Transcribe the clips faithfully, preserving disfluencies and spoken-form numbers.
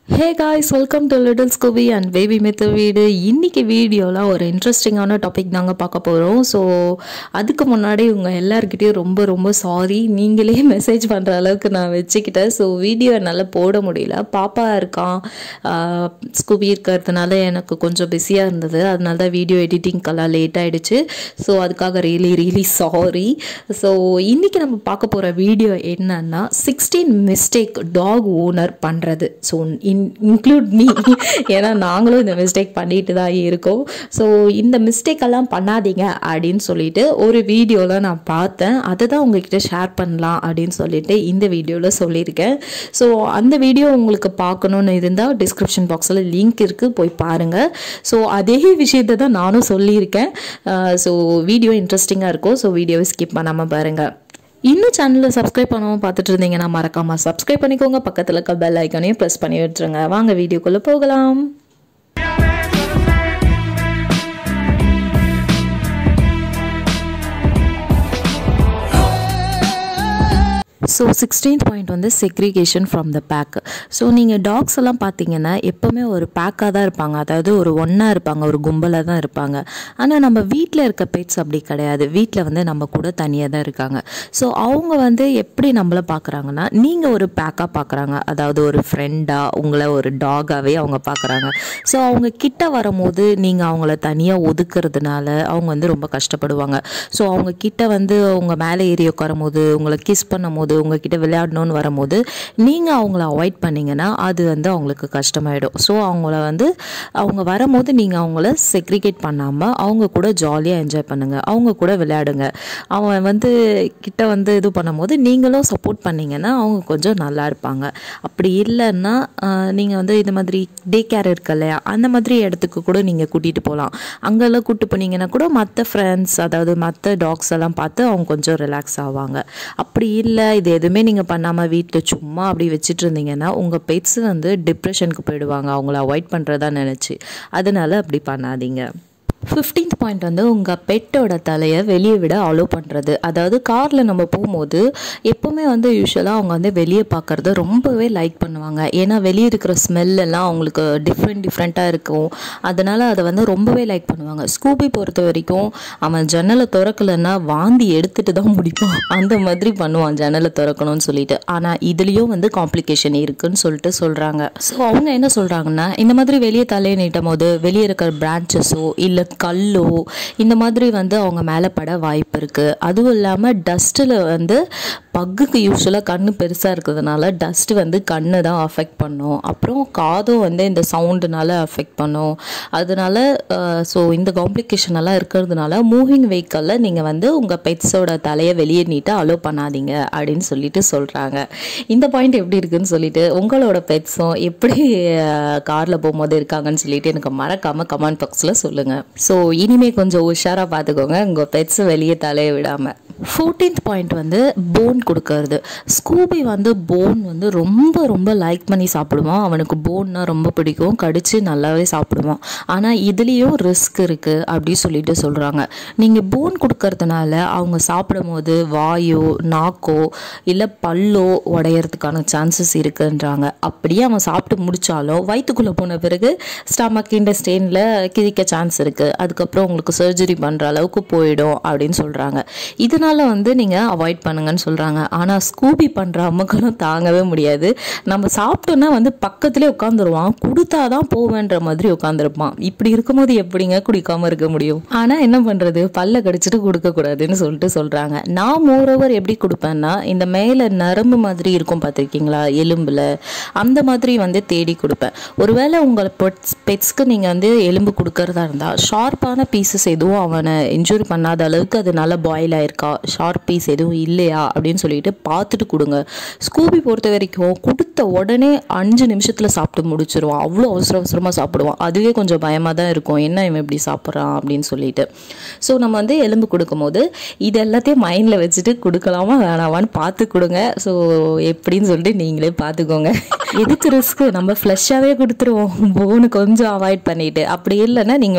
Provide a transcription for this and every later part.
Hey guys, welcome to Little Scooby and Baby Myth வீடு. இன்னைக்கு வீடியோல ஒரு இன்ட்ரெஸ்டிங்கான டாபிக் தாங்க பார்க்க போறோம். ஸோ அதுக்கு முன்னாடி உங்க எல்லார்கிட்டயும் ரொம்ப ரொம்ப சாரி, நீங்களே மெசேஜ் பண்ற அளவுக்கு நான் வச்சுக்கிட்டேன். ஸோ வீடியோ என்னால் போட முடியல. பாப்பா இருக்கான், ஸ்கூபி இருக்கிறதுனால எனக்கு கொஞ்சம் பிஸியாக இருந்தது. அதனால தான் வீடியோ எடிட்டிங்க்கெல்லாம் லேட் ஆகிடுச்சு. ஸோ அதுக்காக ரியலி ரியலி சாரி. ஸோ இன்னைக்கு நம்ம பார்க்க போகிற வீடியோ என்னன்னா சிக்ஸ்டீன் மிஸ்டேக் டாக் ஓனர் பண்ணுறது. ஸோ இன்க்ளூட் மீ, ஏன்னா நாங்களும் இந்த மிஸ்டேக் பண்ணிட்டு தான் இருக்கோம். ஸோ இந்த மிஸ்டேக்கெல்லாம் பண்ணாதீங்க அப்படின்னு சொல்லிட்டு ஒரு வீடியோவில் நான் பார்த்தேன். அதை தான் உங்ககிட்ட ஷேர் பண்ணலாம் அப்படின்னு சொல்லிட்டு இந்த வீடியோவில் சொல்லியிருக்கேன். ஸோ அந்த வீடியோ உங்களுக்கு பார்க்கணுன்னு இருந்தால் டிஸ்கிரிப்ஷன் பாக்ஸில் லிங்க் இருக்குது, போய் பாருங்கள். ஸோ அதே விஷயத்தை தான் நானும் சொல்லியிருக்கேன். ஸோ வீடியோ இன்ட்ரெஸ்டிங்காக இருக்கும். ஸோ வீடியோவை ஸ்கிப் பண்ணாமல் பாருங்கள். இன்னும் சேனலில் சப்ஸ்கிரைப் பண்ணாமல் பார்த்துட்டு இருந்தீங்கன்னா மறக்காமல் சப்ஸ்கிரைப் பண்ணிக்கோங்க. பக்கத்தில் இருக்க பெல் ஐக்கானையும் ப்ரெஸ் பண்ணி விட்டுருங்க. வாங்க வீடியோக்குள்ளே போகலாம். ஸோ சிக்ஸ்டீன்த் பாயிண்ட் வந்து segregation from the pack. So நீங்கள் டாக்ஸ் எல்லாம் பார்த்தீங்கன்னா எப்போவுமே ஒரு பேக்காக தான் இருப்பாங்க, அதாவது ஒரு ஒன்றா இருப்பாங்க, ஒரு கும்பலாக தான் இருப்பாங்க. ஆனால் நம்ம வீட்டில் இருக்க பெட்ஸ் அப்படி கிடையாது. வீட்டில் வந்து நம்ம கூட தனியாக தான் இருக்காங்க. ஸோ அவங்க வந்து எப்படி நம்மளை பார்க்குறாங்கன்னா, நீங்கள் ஒரு பேக்காக பார்க்குறாங்க, அதாவது ஒரு ஃப்ரெண்டாக உங்களை ஒரு டாகாகவே அவங்க பார்க்குறாங்க. ஸோ அவங்க கிட்ட வரும்போது நீங்கள் அவங்கள தனியாக ஒதுக்குறதுனால அவங்க வந்து ரொம்ப கஷ்டப்படுவாங்க. ஸோ அவங்க கிட்ட வந்து உங்கள் மேலே ஏறி உட்காரும் போது, உங்களை கிஸ் பண்ணும் போது, உங்ககிட்ட விளையாடணும்னு வரும்போது நீங்கள் அவங்கள அவாய்ட் பண்ணிங்கன்னா அது வந்து அவங்களுக்கு கஷ்டமாயிடும். ஸோ அவங்கள வந்து அவங்க வரும்போது நீங்கள் அவங்கள செக்ரிகேட் பண்ணாமல் அவங்க கூட ஜாலியாக என்ஜாய் பண்ணுங்கள், அவங்க கூட விளையாடுங்க. அவன் வந்து கிட்ட வந்து இது பண்ணும்போது நீங்களும் சப்போர்ட் பண்ணிங்கன்னா அவங்க கொஞ்சம் நல்லா இருப்பாங்க. அப்படி இல்லைன்னா நீங்கள் வந்து இது மாதிரி டே கேர் இருக்கு இல்லையா, அந்த மாதிரி இடத்துக்கு கூட நீங்கள் கூட்டிகிட்டு போகலாம். அங்கெல்லாம் கூப்பிட்டு போனீங்கன்னா கூட மற்ற ஃப்ரெண்ட்ஸ், அதாவது மற்ற டாக்ஸ் எல்லாம் பார்த்து அவங்க கொஞ்சம் ரிலாக்ஸ் ஆவாங்க. அப்படி இல்லை இது எதுவுமே நீங்கள் பண்ணாமல் வீட்டில் சும்மா அப்படி வச்சுட்டு இருந்தீங்கன்னா உங்கள் பெட்ஸ் வந்து டிப்ரெஷனுக்கு போயிடுவாங்க, அவங்கள அவாய்ட் பண்ணுறதா நினச்சி. அதனால் அப்படி பண்ணாதீங்க. ஃபிஃப்டீன்த் பாயிண்ட் வந்து உங்கள் பெட்டோட தலையை வெளியே விட அலோவ் பண்ணுறது. அதாவது காரில் நம்ம போகும்போது எப்போவுமே வந்து யூஸ்வலாக அவங்க வந்து வெளியே பார்க்குறத ரொம்பவே லைக் பண்ணுவாங்க. ஏன்னா வெளியே இருக்கிற ஸ்மெல்லாம் அவங்களுக்கு டிஃப்ரெண்ட் டிஃப்ரெண்ட்டாக இருக்கும். அதனால் அதை வந்து ரொம்பவே லைக் பண்ணுவாங்க. ஸ்கூபி பொறுத்த வரைக்கும் அவன் ஜன்னலை திறக்கலைன்னா வாந்தி எடுத்துகிட்டு தான் முடிப்பான், அந்த மாதிரி பண்ணுவான் ஜன்னலை திறக்கணும்னு சொல்லிட்டு. ஆனால் இதுலேயும் வந்து காம்ப்ளிகேஷன் இருக்குதுன்னு சொல்லிட்டு சொல்கிறாங்க. ஸோ அவங்க என்ன சொல்கிறாங்கன்னா, இந்த மாதிரி வெளியே தலையை நீட்டும் போது வெளியே இருக்கிற பிரான்ச்சஸோ இல்லை கல்லோ இந்த மாதிரி வந்து அவங்க மேலே பட வாய்ப்பு இருக்குது. அதுவும் இல்லாமல் டஸ்ட்டில் வந்து பக்குக்கு யூஸ்வலாக கண்ணு பெருசாக இருக்கிறதுனால டஸ்ட் வந்து கண்ணை தான் அஃபெக்ட் பண்ணும். அப்புறம் காதும் வந்து இந்த சவுண்டுனால அஃபெக்ட் பண்ணும். அதனால ஸோ இந்த காம்ப்ளிகேஷன் எல்லாம் இருக்கிறதுனால மூவிங் வெஹிக்கலில் நீங்கள் வந்து உங்கள் பெட்ஸோட தலையை வெளியே நீட்ட அலோவ் பண்ணாதீங்க அப்படின்னு சொல்லிட்டு சொல்கிறாங்க. இந்த பாயிண்ட் எப்படி இருக்குன்னு சொல்லிட்டு உங்களோட பெட்ஸும் எப்படி காரில் போகும்போது இருக்காங்கன்னு சொல்லிட்டு எனக்கு மறக்காமல் கமெண்ட் பாக்ஸில் சொல்லுங்கள். ஸோ இனிமேல் கொஞ்சம் உஷாராக பார்த்துக்கோங்க உங்கள் பெட்ஸ் வெளியே தலையை விடாமல். ஃபோர்டீன்த் பாயிண்ட் வந்து போன் கொடுக்கறது. ஸ்கூபி வந்து போன் வந்து ரொம்ப ரொம்ப லைக் பண்ணி சாப்பிடுவான். அவனுக்கு போன்னா ரொம்ப பிடிக்கும், கடிச்சு நல்லாவே சாப்பிடுவான். ஆனால் இதுலேயும் ரிஸ்க் இருக்குது அப்படி சொல்லிட்டு சொல்கிறாங்க. நீங்கள் போன் கொடுக்கறதுனால அவங்க சாப்பிடும் போது வாயோ நாக்கோ இல்லை பல்லோ உடையறதுக்கான சான்சஸ் இருக்குன்றாங்க. அப்படியே அவன் சாப்பிட்டு முடித்தாலும் வயிற்றுக்குள்ளே போன பிறகு ஸ்டமக் இன்டெஸ்டைனில் கிழிக்க சான்ஸ் இருக்குது. அதுக்கப்புறம் உங்களுக்கு சர்ஜரி பண்ணுற அளவுக்கு போயிடும் அப்படின்னு சொல்கிறாங்க. இதனால வந்து நீங்கள் அவாய்ட் பண்ணுங்கன்னு சொல்கிறாங்க. ஆனால் ஸ்கூபி பண்ணுற அம்மக்களும் தாங்கவே முடியாது. நம்ம சாப்பிட்டோன்னா வந்து பக்கத்துலேயே உட்காந்துருவான், கொடுத்தாதான் போவேன்ற மாதிரி உட்காந்துருப்பான். இப்படி இருக்கும்போது எப்படிங்க குடிக்காமல் இருக்க முடியும்? ஆனால் என்ன பண்ணுறது, பல்ல கடிச்சிட்டு கொடுக்கக்கூடாதுன்னு சொல்லிட்டு சொல்கிறாங்க. நான் மோரோவர் எப்படி கொடுப்பேன்னா, இந்த மேலே நரம்பு மாதிரி இருக்கும் பார்த்துருக்கீங்களா எலும்பில், அந்த மாதிரி வந்து தேடி கொடுப்பேன். ஒருவேளை உங்கள் பெட்ஸ் பெட்ஸ்க்கு நீங்கள் வந்து எலும்பு கொடுக்கறதா இருந்தால் ஷார்ப்பான பீசஸ் எதுவும் அவனை இன்ஜூரி பண்ணாத அளவுக்கு அது நல்லா பாயில் ஆயிருக்கா, ஷார்ப் பீஸ் எதுவும் இல்லையா அப்படின்னு சொல்லிட்டு பார்த்துட்டு கொடுங்க. ஸ்கூபி பொறுத்த வரைக்கும் கொடுத்த உடனே அஞ்சு நிமிஷத்தில் சாப்பிட்டு முடிச்சிருவான். அவ்வளோ அவசர அவசரமாக சாப்பிடுவான். அதுவே கொஞ்சம் பயமாக தான் இருக்கும், என்ன இவன் இப்படி சாப்பிட்றான் அப்படின்னு சொல்லிட்டு. ஸோ நம்ம வந்து எலும்பு கொடுக்கும்போது இது எல்லாத்தையும் மைண்டில் வச்சுட்டு கொடுக்கலாமா வேணாமான்னு பார்த்து கொடுங்க. ஸோ எப்படின்னு சொல்லிட்டு நீங்களே பார்த்துக்கோங்க. எதுக்கு ரிஸ்க்கு, நம்ம ஃப்ளஷ்ஷாகவே கொடுத்துருவோம், போனு கொஞ்சம் அவாய்ட் பண்ணிட்டு. அப்படி இல்லைன்னா நீங்கள் உங்கள் ரெண்டு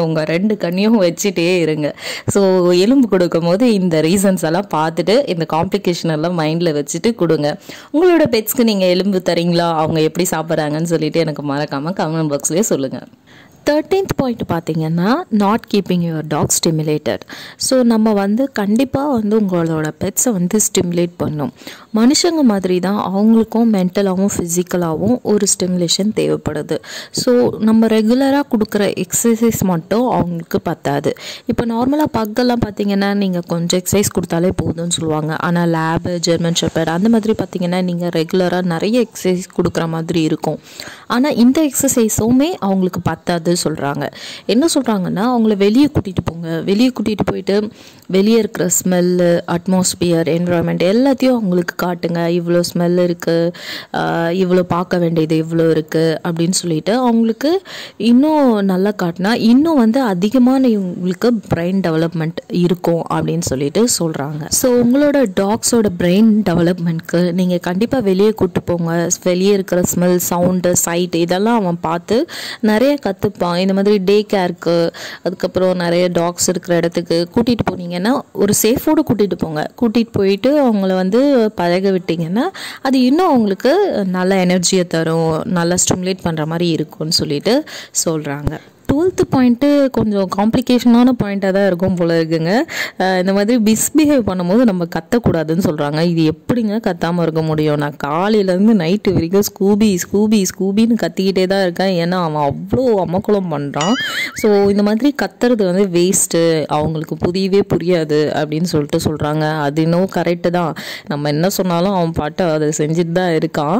ரெண்டு கண்ணையும் வச்சுட்டே இருங்க. ஸோ எலும்பு கொடுக்கும் போது இந்த ரீசன்ஸ் எல்லாம் பார்த்துட்டு இந்த காம்ப்ளிகேஷன் எல்லாம் மைண்டில் வச்சுட்டு கொடுங்க. உங்களோட பெட்ஸ்க்கு நீங்கள் எலும்பு தரீங்களா, அவங்க எப்படி சாப்பிட்றாங்கன்னு சொல்லிட்டு எனக்கு மறக்காமல் கமெண்ட் பாக்ஸ்லேயே சொல்லுங்கள். தேர்ட்டீன்த் பாயிண்ட் பார்த்தீங்கன்னா, not keeping your dog stimulated. So நம்ம வந்து கண்டிப்பாக வந்து உங்களோட பெட்ஸை வந்து ஸ்டிமுலேட் பண்ணும். மனுஷங்க மாதிரி தான் அவங்களுக்கும் மென்டலாகவும் ஃபிசிக்கலாகவும் ஒரு ஸ்டிமுலேஷன் தேவைப்படுது. ஸோ நம்ம ரெகுலராக கொடுக்குற எக்ஸசைஸ் மட்டும் அவங்களுக்கு பத்தாது. இப்போ நார்மலாக பக்கெல்லாம் பார்த்தீங்கன்னா நீங்கள் கொஞ்சம் எக்ஸசைஸ் கொடுத்தாலே போதும்னு சொல்லுவாங்க. ஆனால் லேபு, ஜெர்மன் ஷெப்பர்ட் அந்த மாதிரி பார்த்தீங்கன்னா நீங்கள் ரெகுலராக நிறைய எக்ஸசைஸ் கொடுக்குற மாதிரி இருக்கும். ஆனால் இந்த எக்ஸசைஸுமே அவங்களுக்கு பத்தாது சொல்கிறாங்க. என்ன சொல்கிறாங்கன்னா, அவங்கள வெளியே கூட்டிகிட்டு போங்க, வெளியே கூட்டிகிட்டு போயிட்டு வெளியே இருக்கிற ஸ்மெல்லு, அட்மாஸ்பியர், என்விரான்மெண்ட் எல்லாத்தையும் அவங்களுக்கு காட்டுங்க. இவ்வளோ ஸ்மெல் இருக்குது, இவ்வளோ பார்க்க வேண்டியது இவ்வளோ இருக்குது அப்படின்னு சொல்லிட்டு அவங்களுக்கு இன்னும் நல்லா காட்டினா இன்னும் வந்து அதிகமான இவங்களுக்கு பிரெயின் டெவலப்மெண்ட் இருக்கும் அப்படின்னு சொல்லிட்டு சொல்கிறாங்க. ஸோ உங்களோட டாக்ஸோட பிரெயின் டெவலப்மெண்ட்க்கு நீங்கள் கண்டிப்பாக வெளியே கூப்பிட்டு போங்க. வெளியே இருக்கிற ஸ்மெல், சவுண்டு, சைட் இதெல்லாம் அவன் பார்த்து நிறைய கற்றுப்பான். இந்த மாதிரி டே கேருக்கு, அதுக்கப்புறம் நிறைய டாக்ஸ் இருக்கிற இடத்துக்கு கூட்டிகிட்டு போனீங்கன்னா ஒரு சேஃபோடு கூட்டிகிட்டு போங்க. கூட்டிகிட்டு போயிட்டு அவங்கள வந்து பழக விட்டிங்கன்னா அது இன்னும் அவங்களுக்கு நல்ல எனர்ஜியை தரும், நல்லா ஸ்டிமுலேட் பண்ணுற மாதிரி இருக்கும்னு சொல்லிட்டு சொல்கிறாங்க. டுவெல்த்து பாயிண்ட்டு கொஞ்சம் காம்ப்ளிகேஷனான பாயிண்ட்டாக தான் இருக்கும் போல இருக்குங்க. இந்த மாதிரி மிஸ்பிஹேவ் பண்ணும்போது நம்ம கத்தக்கூடாதுன்னு சொல்கிறாங்க. இது எப்படிங்க கத்தாமல் இருக்க முடியும்? நான் காலையிலேருந்து நைட்டு வரைக்கும் ஸ்கூபி ஸ்கூபி ஸ்கூபின்னு கத்திக்கிட்டே தான் இருக்கேன். ஏன்னா அவன் அவ்வளோ அமக்குளம் பண்ணுறான். ஸோ இந்த மாதிரி கத்துறது வந்து வேஸ்ட்டு, அவங்களுக்கு புரியவே புரியாது அப்படின்னு சொல்லிட்டு சொல்கிறாங்க. அது இன்னும் கரெக்டு தான். நம்ம என்ன சொன்னாலும் அவன் பாட்டு அதை செஞ்சுட்டு தான் இருக்கான்.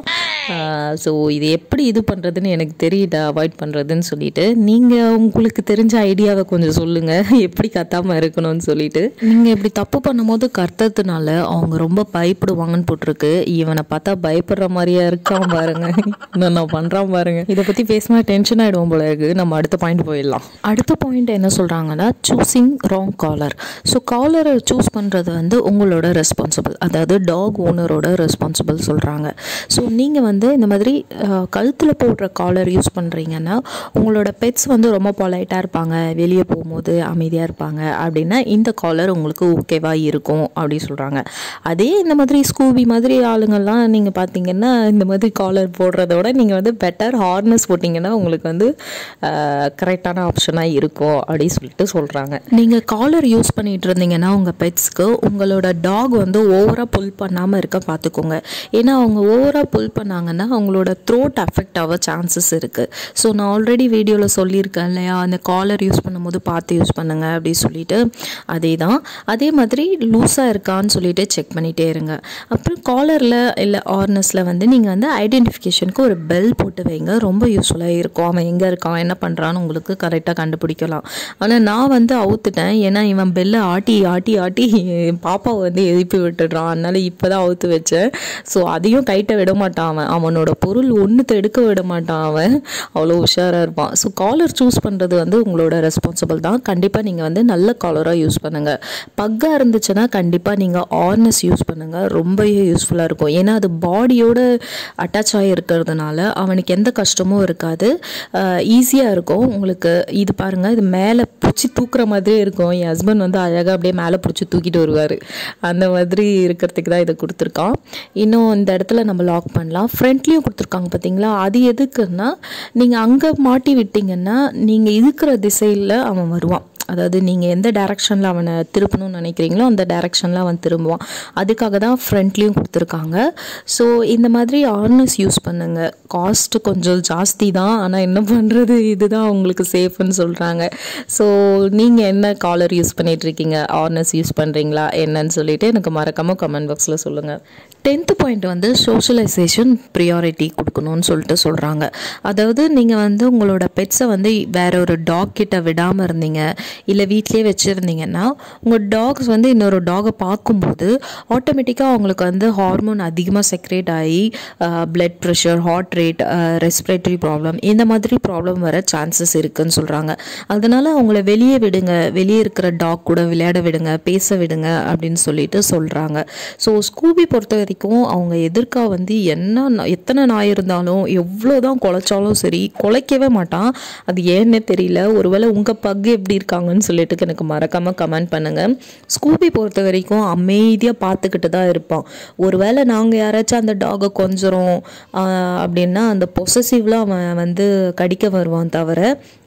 ஸோ இது எப்படி இது பண்ணுறதுன்னு எனக்கு தெரியல, அவாய்ட் பண்ணுறதுன்னு சொல்லிட்டு நீங்கள் உங்களுக்கு தெரிஞ்ச ஐடியாவை கொஞ்சம் சொல்லுங்கள், எப்படி கத்தாமல் இருக்கணும்னு சொல்லிட்டு. நீங்கள் இப்படி தப்பு பண்ணும்போது கத்துறதுனால அவங்க ரொம்ப பயப்படுவாங்கன்னு போட்டிருக்கு. இவனை பார்த்தா பயப்படுற மாதிரியா இருக்கான் பாருங்க, இன்னும் நான் பண்ணுறான் பாருங்க. இதை பற்றி பேசினா டென்ஷன் ஆகிடுவோம் போல இருக்கு. நம்ம அடுத்த பாயிண்ட் போயிடலாம். அடுத்த பாயிண்ட் என்ன சொல்கிறாங்கன்னா, சூஸிங் ராங் காலர். ஸோ காலரை சூஸ் பண்ணுறது வந்து உங்களோட ரெஸ்பான்சிபிள், அதாவது டாக் ஓனரோட ரெஸ்பான்சிபிள் சொல்கிறாங்க. ஸோ நீங்கள் வந்து இந்த மாதிரி கழுத்தில் போடுற காலர் யூஸ் பண்ணுறீங்கன்னா உங்களோட பெட்ஸ் வந்து ரொம்ப பொலைட்டாக இருப்பாங்க, வெளியே போகும்போது அமைதியாக இருப்பாங்க அப்படின்னா இந்த காலர் உங்களுக்கு ஓகேவாக இருக்கும் அப்படி சொல்கிறாங்க. அதே இந்த மாதிரி ஸ்கூபி மாதிரி ஆளுங்கள்லாம் நீங்கள் பார்த்தீங்கன்னா இந்த மாதிரி காலர் போடுறதோட நீங்கள் வந்து பெட்டர் ஹார்னஸ் போட்டிங்கன்னா உங்களுக்கு வந்து கரெக்டான ஆப்ஷனாக இருக்கும் அப்படின்னு சொல்லிட்டு சொல்கிறாங்க. நீங்கள் காலர் யூஸ் பண்ணிகிட்டு இருந்தீங்கன்னா உங்கள் பெட்ஸ்க்கு உங்களோட டாக் வந்து ஓவராக புல் பண்ணாமல் இருக்க பார்த்துக்கோங்க. ஏன்னா அவங்க ஓவராக புல் பண்ணாங்கன்னா அவங்களோட த்ரோட் அஃபெக்ட் ஆக சான்சஸ் இருக்குது. ஸோ நான் ஆல்ரெடி வீடியோவில் சொல்லியிருக்கேன் இல்லையா, அந்த காலர் யூஸ் பண்ணும்போது பார்த்து யூஸ் பண்ணுங்க அப்படின்னு சொல்லிட்டு. அதே தான், அதே மாதிரி லூஸாக இருக்கான்னு சொல்லிட்டு செக் பண்ணிகிட்டே இருங்க. அப்புறம் காலரில் இல்லை ஆர்னஸில் வந்து நீங்கள் வந்து ஐடென்டிஃபிகேஷனுக்கு ஒரு பெல் போட்டு வைங்க, ரொம்ப யூஸ்ஃபுல்லாக இருக்கும். அவன் எங்கே இருக்கான், என்ன பண்ணுறான்னு உங்களுக்கு கரெக்டாக கண்டுபிடிக்கலாம். ஆனால் நான் வந்து அவுத்துட்டேன், ஏன்னா இவன் பெல்லை ஆட்டி ஆட்டி ஆட்டி பாப்பாவை வந்து எழுப்பி விட்டுடுறான். அதனால இப்போ தான் அவுத்து வச்சேன். ஸோ அதையும் கைட்ட விட மாட்டான் அவன், அவனோட பொருள் ஒன்று எடுக்க விட மாட்டான் அவன், அவ்வளோ உஷாராக இருப்பான். ஸோ காலர் சூஸ் பண்ணுறது வந்து உங்களோட ரெஸ்பான்சிபிள் தான். கண்டிப்பாக நீங்கள் வந்து நல்ல காலராக யூஸ் பண்ணுங்கள். பக்காக இருந்துச்சுன்னா கண்டிப்பாக நீங்கள் ஆர்னஸ் யூஸ் பண்ணுங்கள், ரொம்பவே யூஸ்ஃபுல்லாக இருக்கும். ஏன்னா அது பாடியோட அட்டாச் ஆகி இருக்கிறதுனால அவனுக்கு எந்த கஷ்டமும் இருக்காது, ஈஸியாக இருக்கும் உங்களுக்கு. இது பாருங்கள், இது மேலே பிடிச்சி தூக்குற மாதிரியே இருக்கும். என் ஹஸ்பண்ட் வந்து அழகாக அப்படியே மேலே பிடிச்சி தூக்கிட்டு வருவார். அந்த மாதிரி இருக்கிறதுக்கு தான் இதை கொடுத்துருக்கான். இன்னும் இந்த இடத்துல நம்ம லாக் பண்ணலாம். ஃப்ரண்ட்லேயும் கொடுத்துருக்காங்க பார்த்தீங்களா, அது எதுக்குன்னா நீங்கள் அங்கே மாட்டி விட்டிங்கன்னா நீங்கள் இருக்கிற திசையில் அவன் வருவான். அதாவது நீங்கள் எந்த டைரக்ஷனில் அவனை திருப்பணும்னு நினைக்கிறீங்களோ அந்த டைரக்ஷனில் அவன் திரும்புவான். அதுக்காக தான் ஃப்ரண்ட்லேயும் கொடுத்துருக்காங்க. ஸோ இந்த மாதிரி ஆர்னஸ் யூஸ் பண்ணுங்கள். காஸ்ட்டு கொஞ்சம் ஜாஸ்தி தான், ஆனால் என்ன பண்ணுறது, இதுதான் உங்களுக்கு சேஃப்னு சொல்கிறாங்க. ஸோ நீங்கள் என்ன காலர் யூஸ் பண்ணிகிட்ருக்கீங்க, ஆர்னஸ் யூஸ் பண்ணுறீங்களா என்னன்னு சொல்லிவிட்டு எனக்கு மறக்காமல் கமெண்ட் பாக்ஸில் சொல்லுங்கள். டென்த்து பாயிண்ட் வந்து சோஷியலைசேஷன் ப்ரியாரிட்டி கொடுக்கணும்னு சொல்லிட்டு சொல்கிறாங்க. அதாவது நீங்கள் வந்து உங்களோட பெட்ஸை வந்து வேற ஒரு டாக் கிட்ட விடாமல் இருந்தீங்க, இல்லை வீட்டிலே வச்சுருந்தீங்கன்னா உங்கள் டாக்ஸ் வந்து இன்னொரு டாகை பார்க்கும்போது ஆட்டோமேட்டிக்காக அவங்களுக்கு வந்து ஹார்மோன் அதிகமாக செக்ரேட் ஆகி blood pressure, heart rate, respiratory problem இந்த மாதிரி ப்ராப்ளம் வர சான்சஸ் இருக்குதுன்னு சொல்கிறாங்க. அதனால் அவங்கள வெளியே விடுங்க, வெளியே இருக்கிற டாக் கூட விளையாட விடுங்க, பேச விடுங்க அப்படின்னு சொல்லிட்டு சொல்கிறாங்க. ஸோ ஸ்கூபி பொறுத்த வரைக்கும் அவங்க எதிர்க்கா வந்து என்ன எத்தனை நாய் இருந்தாலும் எவ்வளோ தான் குலைச்சாலும் சரி குலைக்கவே மாட்டான். அது ஏன்னே தெரியல. ஒருவேளை உங்கள் பக்கு எப்படி இருக்காங்கன்னு சொல்லிட்டு எனக்கு மறக்காமல் கமெண்ட் பண்ணுங்கள். ஸ்கூபி பொறுத்த வரைக்கும் அமைதியாக பார்த்துக்கிட்டு தான் இருப்பான். ஒருவேளை நாங்கள் யாராச்சும் அந்த டாகை கொஞ்சம் அப்படின்னா அந்த பொசசிவ்லாம் அவன் வந்து கடிக்க வருவான் தவிர,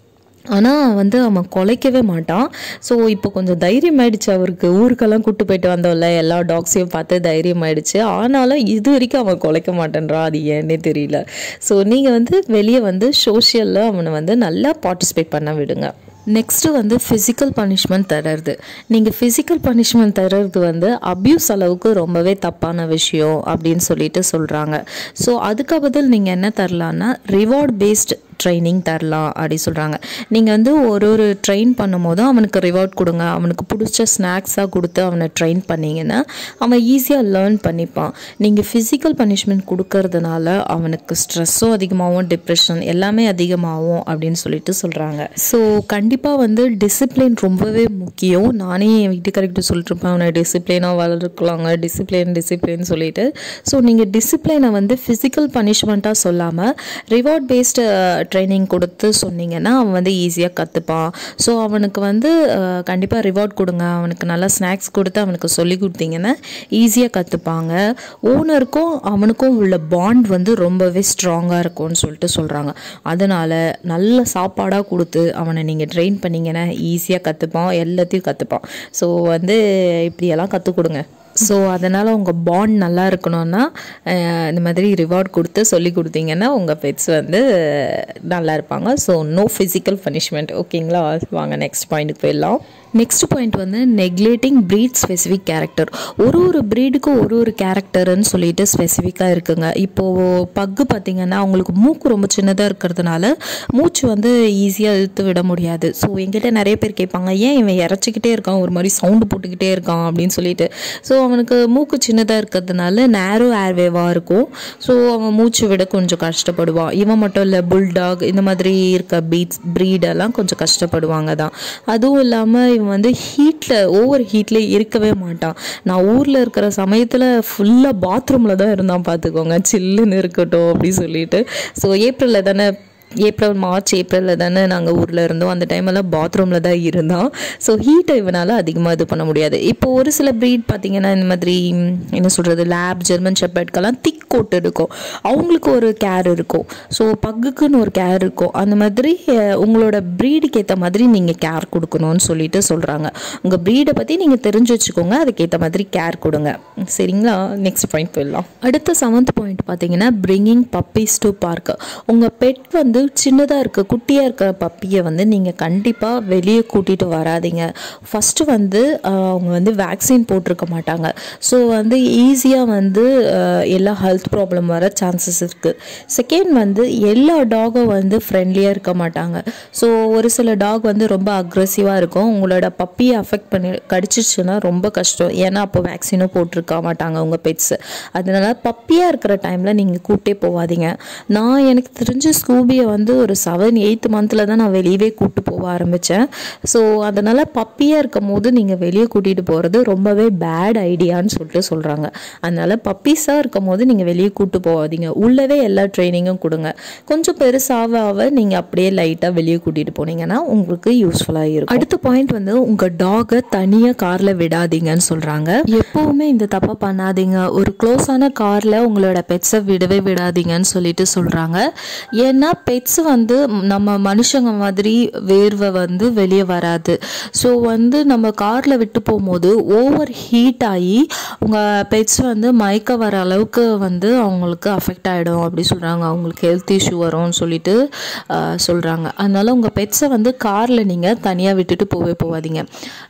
ஆனால் வந்து அவன் குலைக்கவே மாட்டான். ஸோ இப்போ கொஞ்சம் தைரியம் ஆயிடுச்சு அவருக்கு. ஊருக்கெல்லாம் கூட்டு போயிட்டு வந்தோம்ல, எல்லா டாக்ஸையும் பார்த்து தைரியம் ஆயிடுச்சு. ஆனாலும் இது வரைக்கும் அவன் குலைக்க மாட்டேன்றான். அது ஏன்னே தெரியல. ஸோ நீங்கள் வந்து வெளியே வந்து சோஷியலில் அவனை வந்து நல்லா பார்ட்டிசிபேட் பண்ண விடுங்க. நெக்ஸ்ட்டு வந்து ஃபிசிக்கல் பனிஷ்மெண்ட் தர்றது. நீங்கள் ஃபிசிக்கல் பனிஷ்மெண்ட் தர்றது வந்து அப்யூஸ் அளவுக்கு ரொம்பவே தப்பான விஷயம் அப்படின்னு சொல்லிட்டு சொல்கிறாங்க. ஸோ அதுக்கு பதில் நீங்கள் என்ன தரலான்னா ரிவார்ட் பேஸ்ட் ட்ரைனிங் தரலாம் அப்படி சொல்கிறாங்க. நீங்கள் வந்து ஒரு ஒரு ட்ரெயின் பண்ணும் போது அவனுக்கு ரிவார்ட் கொடுங்க. அவனுக்கு பிடிச்ச ஸ்நாக்ஸாக கொடுத்து அவனை ட்ரெயின் பண்ணிங்கன்னா அவன் ஈஸியாக லேர்ன் பண்ணிப்பான். நீங்கள் ஃபிசிக்கல் பனிஷ்மெண்ட் கொடுக்கறதுனால அவனுக்கு ஸ்ட்ரெஸ்ஸும் அதிகமாகவும் டிப்ரெஷன் எல்லாமே அதிகமாகும் அப்படின்னு சொல்லிட்டு சொல்கிறாங்க. ஸோ கண்டிப்பாக வந்து டிசிப்ளின் ரொம்பவே முக்கியம். நானே என் வீட்டுக்காரர்கிட்ட சொல்லிட்டு இருப்பேன், அவனை டிசிப்ளினாக வளர்க்கலாங்க, டிசிப்ளின் டிசிப்ளின் சொல்லிட்டு. ஸோ நீங்கள் டிசிப்ளினை வந்து ஃபிசிக்கல் பனிஷ்மெண்ட்டாக சொல்லாமல் ரிவார்ட் பேஸ்டு ட்ரைனிங் கொடுத்து சொன்னீங்கன்னா அவன் வந்து ஈஸியாக கற்றுப்பான். ஸோ அவனுக்கு வந்து கண்டிப்பாக ரிவார்ட் கொடுங்க, அவனுக்கு நல்லா ஸ்நாக்ஸ் கொடுத்து அவனுக்கு சொல்லி கொடுத்தீங்கன்னா ஈஸியாக கற்றுப்பாங்க. ஓனருக்கும் அவனுக்கும் உள்ள பாண்ட் வந்து ரொம்பவே ஸ்ட்ராங்காக இருக்கும்னு சொல்லிட்டு சொல்கிறாங்க. அதனால் நல்ல சாப்பாடாக கொடுத்து அவனை நீங்கள் ட்ரெயின் பண்ணிங்கன்னா ஈஸியாக கற்றுப்பான், எல்லாத்தையும் கற்றுப்பான். ஸோ வந்து இப்படியெல்லாம் கற்றுக் கொடுங்க. ஸோ அதனால் உங்கள் பாண்ட் நல்லா இருக்கணும்னா இந்த மாதிரி ரிவார்ட் கொடுத்து சொல்லி கொடுத்தீங்கன்னா உங்கள் பெட்ஸ் வந்து நல்லா இருப்பாங்க. So no physical punishment. ஓகேங்களா? வாங்க நெக்ஸ்ட் பாயிண்ட்டுக்கு போயிடலாம். நெக்ஸ்ட் பாயிண்ட் வந்து நெக்லேட்டிங் ப்ரீட் ஸ்பெசிஃபிக் கேரக்டர். ஒரு ஒரு ப்ரீடுக்கும் ஒரு ஒரு கேரக்டர்னு சொல்லிட்டு ஸ்பெசிஃபிக்காக இருக்குங்க. இப்போது பக்கு பார்த்திங்கன்னா அவங்களுக்கு மூக்கு ரொம்ப சின்னதாக இருக்கிறதுனால மூச்சு வந்து ஈஸியாக இழுத்து விட முடியாது. ஸோ எங்கிட்ட நிறைய பேர் கேட்பாங்க, ஏன் இவன் இறச்சிக்கிட்டே இருக்கான், ஒரு மாதிரி சவுண்டு போட்டுக்கிட்டே இருக்கான் அப்படின்னு சொல்லிட்டு. ஸோ அவனுக்கு மூக்கு சின்னதாக இருக்கிறதுனால நேரோ ஏர்வேவாக இருக்கும். ஸோ அவன் மூச்சு விட கொஞ்சம் கஷ்டப்படுவான். இவன் மட்டும் இல்லை, புல்டாக் இந்த மாதிரி இருக்க பீட்ஸ் ப்ரீடெல்லாம் கொஞ்சம் கஷ்டப்படுவாங்க தான். அதுவும் இல்லாமல் இவன் வந்து ஹீட்டில் ஓவர் ஹீட்டில் இருக்கவே மாட்டான். நான் ஊரில் இருக்கிற சமயத்தில் ஃபுல்லாக பாத்ரூமில் தான் இருந்தான் பார்த்துக்கோங்க, சில்லுன்னு இருக்கட்டும் அப்படி சொல்லிட்டு. ஸோ ஏப்ரலில் தானே ஏப்ரல் மார்ச் ஏப்ரலில் தானே நாங்கள் ஊரில் இருந்தோம். அந்த டைமெல்லாம் பாத்ரூமில் தான் இருந்தோம். ஸோ ஹீட்டை இவனால் அதிகமாக இது பண்ண முடியாது. இப்போ ஒரு சில ப்ரீட் பார்த்திங்கன்னா இந்த மாதிரி என்ன சொல்கிறது, லேப், ஜெர்மன் ஷெப்பர்ட்கெல்லாம் திக் கோட் இருக்கும், அவங்களுக்கு ஒரு கேர் இருக்கும். ஸோ பக்குக்குன்னு ஒரு கேர் இருக்கும். அந்த மாதிரி உங்களோட ப்ரீடுக்கு ஏற்ற மாதிரி நீங்கள் கேர் கொடுக்கணும்னு சொல்லிட்டு சொல்கிறாங்க. உங்கள் ப்ரீடை பற்றி நீங்கள் தெரிஞ்சு வச்சுக்கோங்க, அதுக்கேற்ற மாதிரி கேர் கொடுங்க. சரிங்களா? நெக்ஸ்ட் பாயிண்ட் போயிடலாம். அடுத்த செவன்த் பாயிண்ட் பார்த்தீங்கன்னா பிரிங்கிங் பப்பீஸ் டு பார்க். உங்கள் பெட் வந்து சின்னதாக இருக்க குட்டியாக இருக்கிற பப்பியை வந்து நீங்கள் கண்டிப்பாக வெளியே கூட்டிகிட்டு வராதிங்க. ஃபஸ்ட்டு வந்து அவங்க வந்து வேக்சின் போட்டிருக்க மாட்டாங்க. ஸோ வந்து ஈஸியாக வந்து எல்லா ஹெல்த் ப்ராப்ளம் வர சான்சஸ் இருக்குது. செகண்ட் வந்து எல்லா டாகும் வந்து ஃப்ரெண்ட்லியாக இருக்க மாட்டாங்க. ஸோ ஒரு சில டாக் வந்து ரொம்ப அக்ரெசிவாக இருக்கும். உங்களோட பப்பியை அஃபெக்ட் பண்ணி கடிச்சிச்சுன்னா ரொம்ப கஷ்டம். ஏன்னா அப்போ வேக்சினும் போட்டிருக்க மாட்டாங்க உங்கள் பெட்ஸு. அதனால் பப்பியாக இருக்கிற டைமில் நீங்கள் கூட்டே போகாதீங்க. நான் எனக்கு தெரிஞ்ச ஸ்கூபியை வந்து ஒரு செவன் எயித் மந்தில் தான் நான் வெளியவே கூப்பிட்டு போக ஆரம்பித்தேன். ஸோ அதனால் பப்பியாக இருக்கும் போது நீங்கள் வெளியே கூட்டிகிட்டு போகிறது ரொம்பவே பேட் ஐடியான்னு சொல்லிட்டு சொல்கிறாங்க. அதனால் பப்பீஸாக இருக்கும் போது நீங்கள் வெளியே கூப்பிட்டு போகாதீங்க. உள்ளவே எல்லா ட்ரைனிங்கும் கொடுங்க. கொஞ்சம் பெருசாக ஆக நீங்கள் அப்படியே லைட்டாக வெளியே கூட்டிகிட்டு போனீங்கன்னா உங்களுக்கு யூஸ்ஃபுல்லாக இருக்கும். அடுத்த பாயிண்ட் வந்து உங்கள் டாகை தனியாக காரில் விடாதீங்கன்னு சொல்கிறாங்க. எப்போவுமே இந்த தப்பை பண்ணாதீங்க. ஒரு க்ளோஸான காரில் உங்களோட பெட்ஸை விடவே விடாதீங்கன்னு சொல்லிட்டு சொல்கிறாங்க. ஏன்னா பெட்ஸ் வந்து நம்ம மனுஷங்க மாதிரி வேர்வை வந்து வெளியே வராது. ஸோ வந்து நம்ம காரில் விட்டு போகும்போது ஓவர் ஹீட் ஆகி உங்கள் பெட்ஸ் வந்து மயக்க வர அளவுக்கு வந்து அவங்களுக்கு அஃபெக்ட் ஆகிடும் அப்படி சொல்கிறாங்க. அவங்களுக்கு ஹெல்த் இஷ்யூ வரும்னு சொல்லிட்டு சொல்கிறாங்க. அதனால் உங்கள் பெட்ஸை வந்து காரில் நீங்கள் தனியாக விட்டுட்டு போகவே போகாதீங்க.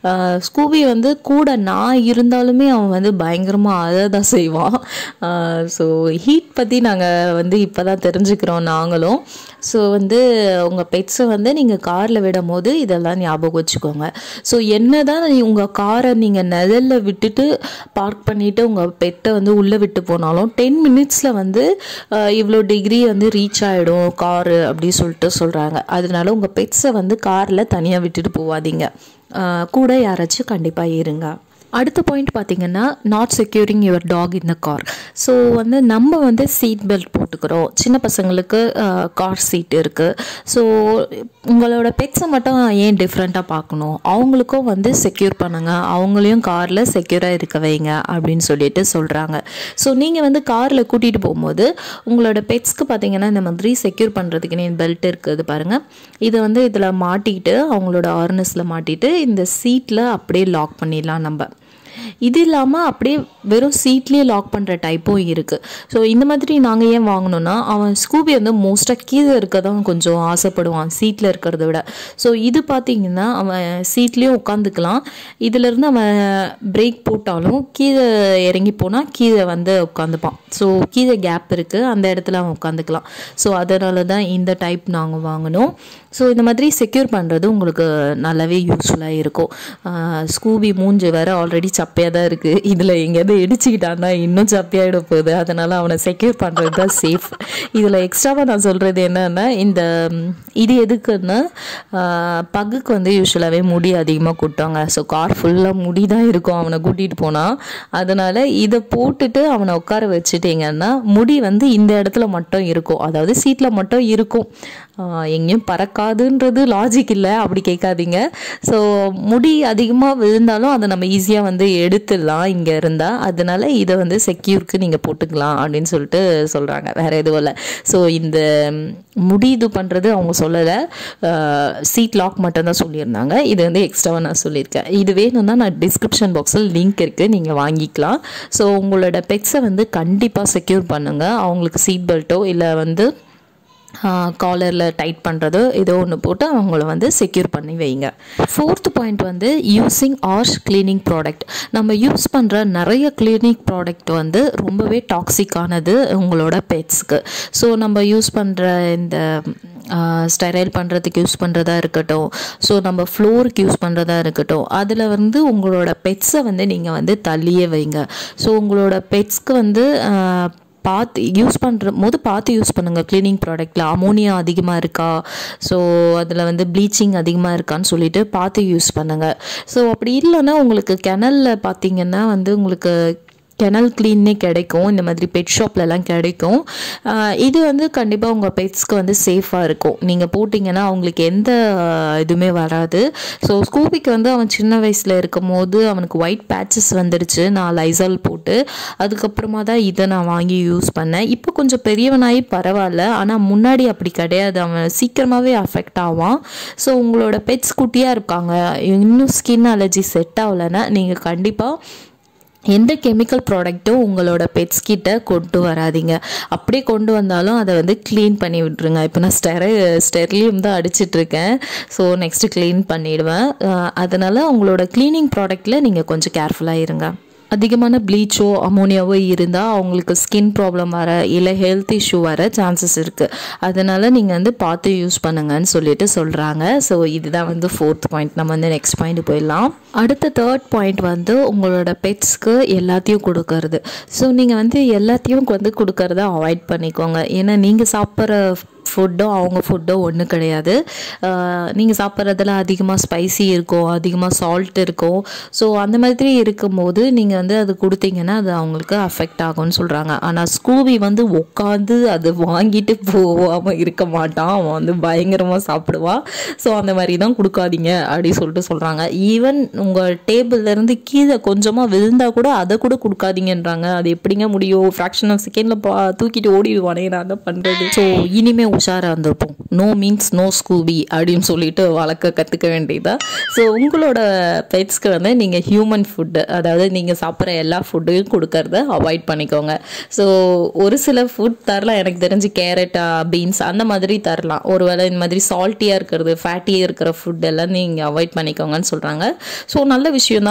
ஸ்கூபி வந்து கூட நான் இருந்தாலுமே அவன் வந்து பயங்கரமாக அதை தான் செய்வான். ஸோ ஹீட் பற்றி நாங்கள் வந்து இப்போ தான் தெரிஞ்சுக்கிறோம் நாங்களும். ஸோ வந்து உங்கள் பெட்ஸை வந்து நீங்கள் காரில் விடும் போது இதெல்லாம் ஞாபகம் வச்சுக்கோங்க. ஸோ என்ன தான் உங்கள் காரை நீங்கள் நிழலில் விட்டுட்டு பார்க் பண்ணிவிட்டு உங்கள் பெட்டை வந்து உள்ளே விட்டு போனாலும் டென் மினிட்ஸில் வந்து இவ்வளோ டிகிரி வந்து ரீச் ஆகிடும் காரு அப்படி சொல்லிட்டு சொல்கிறாங்க. அதனால உங்கள் பெட்ஸை வந்து காரில் தனியாக விட்டுட்டு போகாதீங்க, கூட யாராச்சும் கண்டிப்பாக இருங்க. அடுத்த பாயிண்ட் பார்த்தீங்கன்னா not securing your dog in the car. So வந்து நம்ம வந்து சீட் பெல்ட் போட்டுக்கிறோம், சின்ன பசங்களுக்கு கார் சீட் இருக்குது. ஸோ உங்களோட பெட்ஸை மட்டும் ஏன் டிஃப்ரெண்ட்டாக பார்க்கணும், அவங்களுக்கும் வந்து செக்யூர் பண்ணுங்கள், அவங்களையும் காரில் செக்யூராக இருக்க வைங்க அப்படின்னு சொல்லிட்டு சொல்கிறாங்க. ஸோ நீங்கள் வந்து காரில் கூட்டிகிட்டு போகும்போது உங்களோட பெட்ஸ்க்கு பார்த்தீங்கன்னா இந்த மாதிரி செக்யூர் பண்ணுறதுக்குன்னு பெல்ட் இருக்குது பாருங்கள். இதை வந்து இதில் மாட்டிக்கிட்டு அவங்களோட ஆர்னஸில் மாட்டிட்டு இந்த சீட்டில் அப்படியே லாக் பண்ணிடலாம் நம்ம. இது இல்லாமல் அப்படியே வெறும் சீட்லேயே லாக் பண்ணுற டைப்பும் இருக்குது. ஸோ இந்த மாதிரி நாங்கள் ஏன் வாங்கினோன்னா அவன் ஸ்கூபி வந்து மோஸ்ட்டாக கீழே இருக்க தான் கொஞ்சம் ஆசைப்படுவான் சீட்டில் இருக்கிறத விட. ஸோ இது பார்த்திங்கன்னா அவன் சீட்லேயும் உட்காந்துக்கலாம், இதிலேருந்து அவன் பிரேக் போட்டாலும் கீழே இறங்கி போனால் கீழே வந்து உட்காந்துப்பான். ஸோ கீழே கேப் இருக்குது, அந்த இடத்துல அவன் உட்காந்துக்கலாம். ஸோ அதனால தான் இந்த டைப் நாங்கள் வாங்கினோம். ஸோ இந்த மாதிரி செக்யூர் பண்ணுறது உங்களுக்கு நல்லாவே யூஸ்ஃபுல்லாக இருக்கும். ஸ்கூபி மூஞ்சி வேறு ஆல்ரெடி சப்பையாக தான் இருக்குது, இதில் எங்கேயாவது இடிச்சிக்கிட்டான்னா இன்னும் சப்பையாகிட போகுது. அதனால் அவனை செக்யூர் பண்ணுறது தான் சேஃப். இதில் எக்ஸ்ட்ராவாக நான் சொல்கிறது என்னன்னா, இந்த இது எதுக்குன்னா பக்குக்கு வந்து யூஸ்வலாகவே முடி அதிகமாக கொட்டுவாங்க. ஸோ கார் ஃபுல்லாக முடி தான் இருக்கும் அவனை கூட்டிகிட்டு போனால். அதனால் இதை போட்டுட்டு அவனை உட்கார வச்சுட்டிங்கன்னா முடி வந்து இந்த இடத்துல மட்டும் இருக்கும், அதாவது சீட்டில் மட்டும் இருக்கும், எங்கேயும் பறக்காதுன்றது லாஜிக் இல்லை, அப்படி கேட்காதீங்க. ஸோ முடி அதிகமாக விழுந்தாலும் அதை நம்ம ஈஸியாக வந்து எடுத்துடலாம் இங்கே இருந்தால். அதனால இதை வந்து செக்யூருக்கு நீங்கள் போட்டுக்கலாம் அப்படின்னு சொல்லிட்டு சொல்கிறாங்க, வேறு எதுவும் இல்லை. ஸோ இந்த முடி இது பண்ணுறது அவங்க சொல்லலை, சீட் லாக் மட்டும்தான் சொல்லியிருந்தாங்க. இது வந்து எக்ஸ்ட்ராவாக நான் சொல்லியிருக்கேன். இது வேணும்னா நான் டிஸ்கிரிப்ஷன் பாக்ஸில் லிங்க் இருக்குது, நீங்கள் வாங்கிக்கலாம். ஸோ உங்களோட பெட்ஸை வந்து கண்டிப்பாக செக்யூர் பண்ணுங்கள். அவங்களுக்கு சீட் பெல்ட்டோ இல்லை வந்து காலரில் டைட் பண்ணுறதோ ஏதோ ஒன்று போட்டு அவங்கள வந்து செக்யூர் பண்ணி வைங்க. ஃபோர்த் பாயிண்ட் வந்து யூஸிங் ஆர்ஷ் கிளீனிங் ப்ராடக்ட். நம்ம யூஸ் பண்ணுற நிறைய கிளீனிஙங் ப்ராடக்ட் வந்து ரொம்பவே டாக்ஸிக்கானது உங்களோட பெட்ஸ்க்கு. ஸோ நம்ம யூஸ் பண்ணுற இந்த ஸ்டெரைல் பண்ணுறதுக்கு யூஸ் பண்ணுறதா இருக்கட்டும், ஸோ நம்ம ஃப்ளோருக்கு யூஸ் பண்ணுறதா இருக்கட்டும், அதில் வந்து உங்களோட பெட்ஸை வந்து நீங்கள் வந்து தள்ளியே வைங்க. ஸோ உங்களோட பெட்ஸ்க்கு வந்து பார்த்து யூஸ் பண்ணுற போது பார்த்து யூஸ் பண்ணுங்கள். க்ளீனிங் ப்ராடக்டில் அமோனியா அதிகமாக இருக்கா, ஸோ அதில் வந்து ப்ளீச்சிங் அதிகமாக இருக்கான்னு சொல்லிட்டு பார்த்து யூஸ் பண்ணுங்கள். ஸோ அப்படி இல்லைன்னா உங்களுக்கு கிணலில் பார்த்தீங்கன்னா வந்து உங்களுக்கு கெனல் க்ளீன்னே கிடைக்கும், இந்த மாதிரி பெட் ஷாப்லலாம் கிடைக்கும். இது வந்து கண்டிப்பாக உங்கள் பெட்ஸ்க்கு வந்து சேஃபாக இருக்கும். நீங்கள் போட்டிங்கன்னா அவங்களுக்கு எந்த இதுவுமே வராது. ஸோ ஸ்கூபிக்கு வந்து அவன் சின்ன வயசில் இருக்கும் போது அவனுக்கு ஒயிட் பேட்சஸ் வந்துடுச்சு, நான் லைசால் போட்டு அதுக்கப்புறமா தான் இதை நான் வாங்கி யூஸ் பண்ணேன். இப்போ கொஞ்சம் பெரியவனாகி பரவாயில்ல, ஆனால் முன்னாடி அப்படி கிடையாது, அவன் சீக்கிரமாகவே அஃபெக்ட் ஆவான். ஸோ உங்களோட பெட்ஸ் குட்டியாக இருக்காங்க, இன்னும் ஸ்கின் அலர்ஜி செட் ஆகலைன்னா நீங்கள் கண்டிப்பாக எந்த கெமிக்கல் ப்ராடக்ட்டும் உங்களோட பெட்ஸ் கிட்ட கொண்டு வராதிங்க. அப்படியே கொண்டு வந்தாலும் அதை வந்து க்ளீன் பண்ணி விட்டுருங்க. இப்போ நான் ஸ்டெரை ஸ்டெர்லியம் தான் அடிச்சிட்ருக்கேன், ஸோ நெக்ஸ்ட்டு க்ளீன் பண்ணிவிடுவேன். அதனால் உங்களோட க்ளீனிங் ப்ராடக்டில் நீங்கள் கொஞ்சம் கேர்ஃபுல்லாக இருங்க. அதிகமான ப்ளீச்சோ அமோனியாவோ இருந்தால் அவங்களுக்கு ஸ்கின் ப்ராப்ளம் வர இல்லை ஹெல்த் இஷ்யூ வர சான்சஸ் இருக்குது. அதனால் நீங்கள் வந்து பார்த்து யூஸ் பண்ணுங்கன்னு சொல்லிட்டு சொல்கிறாங்க. ஸோ இதுதான் வந்து ஃபோர்த் பாயிண்ட். நம்ம வந்து நெக்ஸ்ட் பாயிண்ட் போயிடலாம். அடுத்த தேர்ட் பாயிண்ட் வந்து உங்களோட பெட்ஸ்க்கு எல்லாத்தையும் கொடுக்கறது. ஸோ நீங்கள் வந்து எல்லாத்தையும் வந்து கொடுக்கறத அவாய்ட் பண்ணிக்கோங்க. ஏன்னா நீங்கள் சாப்பிட்ற ஃபுட்டோ அவங்க ஃபுட்டோ ஒன்று கிடையாது. நீங்கள் சாப்பிட்றதுல அதிகமாக ஸ்பைசி இருக்கும், அதிகமாக சால்ட் இருக்கும். ஸோ அந்த மாதிரி இருக்கும்போது நீங்கள் வந்து அது கொடுத்தீங்கன்னா அது அவங்களுக்கு அஃபெக்ட் ஆகும்னு சொல்கிறாங்க. ஆனால் ஸ்கூபி வந்து உட்காந்து அது வாங்கிட்டு போகாமல் இருக்க மாட்டான், அவன் வந்து பயங்கரமாக சாப்பிடுவான். ஸோ அந்த மாதிரி தான் கொடுக்காதீங்க அப்படி சொல்லிட்டு சொல்கிறாங்க. ஈவன் உங்கள் டேபிள்லேருந்து கீழே கொஞ்சமாக விழுந்தால் கூட அதை கூட கொடுக்காதீங்கன்றாங்க. அது எப்படிங்க முடியும், ஃப்ராக்ஷன் ஆஃப் செகண்டில் பா தூக்கிட்டு ஓடிடுவானே, நான் தான் பண்ணுறது. ஸோ இனிமேல் உஷாராக இருந்திருப்போம். நோ மீன்ஸ் நோ ஸ்கூபி அப்படின்னு சொல்லிட்டு வளர்க்க கற்றுக்க வேண்டியதா. ஸோ உங்களோட பெட்ஸ்க்கு வந்து நீங்கள் ஹியூமன் ஃபுட்டு, அதாவது நீங்கள் சாப்பிட்ற எல்லா ஃபுட்டையும் கொடுக்கறத அவாய்ட் பண்ணிக்கோங்க. ஸோ ஒரு சில ஃபுட் தரலாம், எனக்கு தெரிஞ்சு கேரட்டா பீன்ஸ் அந்த மாதிரி தரலாம். ஒருவேளை இந்த மாதிரி சால்ட்டியாக இருக்கிறது ஃபேட்டியாக இருக்கிற ஃபுட் எல்லாம் நீங்கள் அவாய்ட் பண்ணிக்கோங்கன்னு சொல்கிறாங்க. ஸோ நல்ல விஷயம்தான்,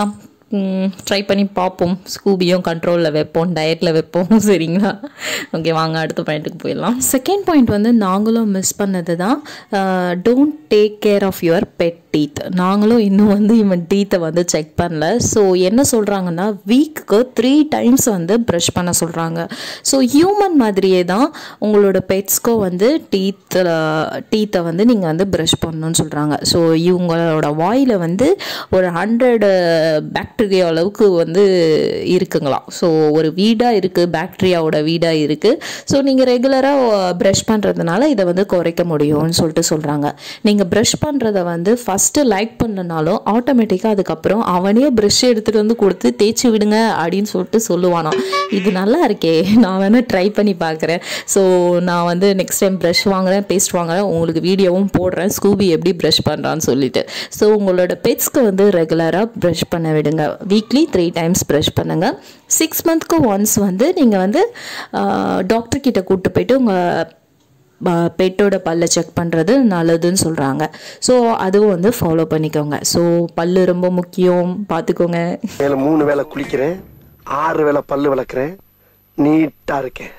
ட்ரை பண்ணி பார்ப்போம். ஸ்கூபியும் கண்ட்ரோலில் வைப்போம், டயட்டில் வைப்போம். சரிங்களா? ஓகே, வாங்க அடுத்த பாயிண்ட்டுக்கு போயிடலாம். செகண்ட் பாயிண்ட் வந்து நாங்களும் மிஸ் பண்ணது தான், don't take care of your pet teeth. நாங்களும் இன்னும் வந்து இவன் டீத்தை வந்து செக் பண்ணல. ஸோ என்ன சொல்கிறாங்கன்னா, வீக்குக்கு த்ரீ டைம்ஸ் வந்து ப்ரஷ் பண்ண சொல்கிறாங்க. ஸோ ஹியூமன் மாதிரியே தான் உங்களோட பெட்ஸ்க்கும் வந்து டீத்தில் டீத்தை வந்து நீங்கள் வந்து ப்ரஷ் பண்ணணும்னு சொல்கிறாங்க. ஸோ இவங்களோட வாயில் வந்து ஒரு ஹண்ட்ரட் பாக்டீரியா அளவுக்கு வந்து இருக்குங்களாம். ஸோ ஒரு வீடாக இருக்குது, பாக்டீரியாவோட வீடாக இருக்குது. ஸோ நீங்கள் ரெகுலராக ப்ரஷ் பண்ணுறதுனால இதை வந்து குறைக்க முடியும்னு சொல்லிட்டு சொல்கிறாங்க. நீங்கள் ப்ரஷ் பண்ணுறத வந்து ஃபஸ்ட்டு லைக் பண்ணனாலும் ஆட்டோமேட்டிக்காக அதுக்கப்புறம் அவனே ப்ரஷ் எடுத்துகிட்டு வந்து கொடுத்து தேய்ச்சி விடுங்க அப்படின்னு சொல்லிட்டு சொல்லுவானா. இது நல்லா இருக்கே, நான் வேணால் ட்ரை பண்ணி பார்க்குறேன். ஸோ நான் வந்து நெக்ஸ்ட் டைம் ப்ரஷ் வாங்குறேன், பேஸ்ட் வாங்குறேன், உங்களுக்கு வீடியோவும் போடுறேன் ஸ்கூபி எப்படி ப்ரஷ் பண்ணுறான்னு சொல்லிட்டு. ஸோ உங்களோட பெட்ஸ்க்கு வந்து ரெகுலராக ப்ரஷ் பண்ண விடுங்க. வீக்லி த்ரீ டைம்ஸ் ப்ரஷ் பண்ணுங்கள். சிக்ஸ் மந்த்க்கு ஒன்ஸ் வந்து நீங்கள் வந்து டாக்டர் கிட்ட கூப்பிட்டு போயிட்டு உங்கள் பெட்டோட பல்லை செக் பண்ணுறது நல்லதுன்னு சொல்கிறாங்க. ஸோ அதுவும் வந்து ஃபாலோ பண்ணிக்கோங்க. ஸோ பல்லு ரொம்ப முக்கியம், பார்த்துக்கோங்க. மூணு வேளை குளிக்கிறேன், ஆறு வேளை பல்லு விளக்குறேன், நீட்டாக இருக்கேன்.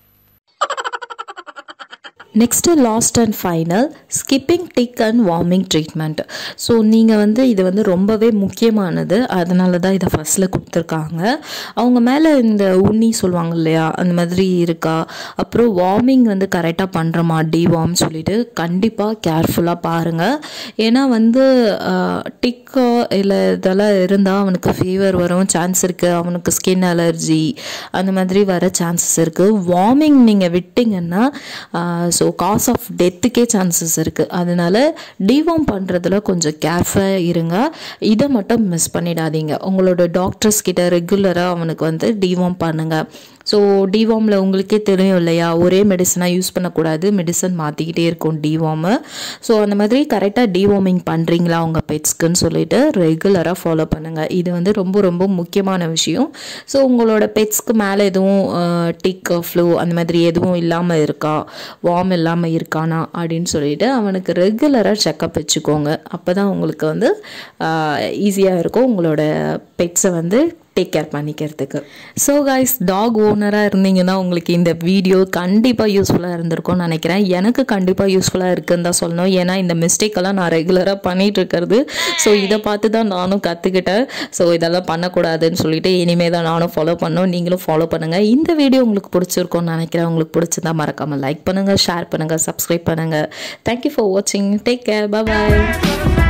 Next last and final, skipping tick and worming treatment. So நீங்கள் வந்து இது வந்து ரொம்பவே முக்கியமானது, அதனால தான் இதை ஃபஸ்ட்டில் கொடுத்துருக்காங்க. அவங்க மேலே இந்த உண்ணி சொல்லுவாங்க இல்லையா, அந்த மாதிரி இருக்கா, அப்புறம் வார்மிங் வந்து கரெக்டாக பண்ணுறோமா, டிவார்ம் சொல்லிட்டு கண்டிப்பாக கேர்ஃபுல்லாக பாருங்கள். ஏன்னா வந்து டிக்கோ இல்லை இதெல்லாம் இருந்தால் அவனுக்கு ஃபீவர் வரும் சான்ஸ் இருக்குது, அவனுக்கு ஸ்கின் அலர்ஜி அந்த மாதிரி வர சான்சஸ் இருக்குது. வார்மிங் நீங்கள் விட்டிங்கன்னா ஸோ காஸ் ஆஃப் டெத்துக்கே சான்சஸ் இருக்குது. அதனால டிவார்ம் பண்ணுறதுல கொஞ்சம் கேர்ஃபுல்லாக இருங்க. இதை மட்டும் மிஸ் பண்ணிடாதீங்க. உங்களோட டாக்டர்ஸ் கிட்ட ரெகுலராக அவனுக்கு வந்து டிவார்ம் பண்ணுங்கள். ஸோ டிவார்மில் உங்களுக்கே தெரியும் இல்லையா, ஒரே மெடிசனாக யூஸ் பண்ணக்கூடாது, மெடிசன் மாற்றிக்கிட்டே இருக்கும் டிவார்மு. ஸோ அந்த மாதிரி கரெக்டாக டிவார்மிங் பண்ணுறீங்களா உங்கள் பெட்ஸ்க்குன்னு சொல்லிட்டு ரெகுலராக ஃபாலோ பண்ணுங்கள். இது வந்து ரொம்ப ரொம்ப முக்கியமான விஷயம். ஸோ உங்களோட பெட்ஸ்க்கு மேலே எதுவும் டிக் ஃப்ளூ அந்த மாதிரி எதுவும் இல்லாமல் இருக்கா, வார்ம் இல்லாமல் இருக்கானா அப்படின்னு சொல்லிட்டு அவனுக்கு ரெகுலராக செக்கப் வச்சுக்கோங்க. அப்போ தான் உங்களுக்கு வந்து ஈஸியாக இருக்கும் உங்களோட பெட்ஸை வந்து டேக் கேர் பண்ணிக்கிறதுக்கு. ஸோ கைஸ், டாக் ஓனராக இருந்தீங்கன்னா உங்களுக்கு இந்த வீடியோ கண்டிப்பாக யூஸ்ஃபுல்லாக இருந்திருக்கும்னு நினைக்கிறேன். எனக்கு கண்டிப்பாக யூஸ்ஃபுல்லாக இருக்குன்னு தான் சொல்லணும். ஏன்னா இந்த மிஸ்டேக்கெல்லாம் நான் ரெகுலராக பண்ணிகிட்டு இருக்கிறது. ஸோ இதை பார்த்து தான் நானும் கற்றுக்கிட்டேன். ஸோ இதெல்லாம் பண்ணக்கூடாதுன்னு சொல்லிட்டு இனிமேல் தான் நானும் ஃபாலோ பண்ணோம். நீங்களும் ஃபாலோ பண்ணுங்கள். இந்த வீடியோ உங்களுக்கு பிடிச்சிருக்கும்னு நினைக்கிறேன். உங்களுக்கு பிடிச்சிருந்தா மறக்காமல் லைக் பண்ணுங்கள், ஷேர் பண்ணுங்கள், சப்ஸ்கிரைப் பண்ணுங்கள். தேங்க்யூ ஃபார் வாட்சிங். Take care. பாய்.